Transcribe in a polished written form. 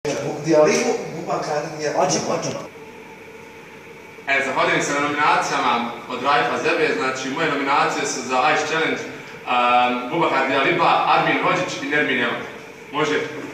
Dijaligu Bubakar je... Ođe. Zahvaljujem se na nominacijama od Raifa Zebe, znači moje nominacije su za Ice Challenge Bubakar Dijaliba, Armin Hođić i Nermin Jelak. Može?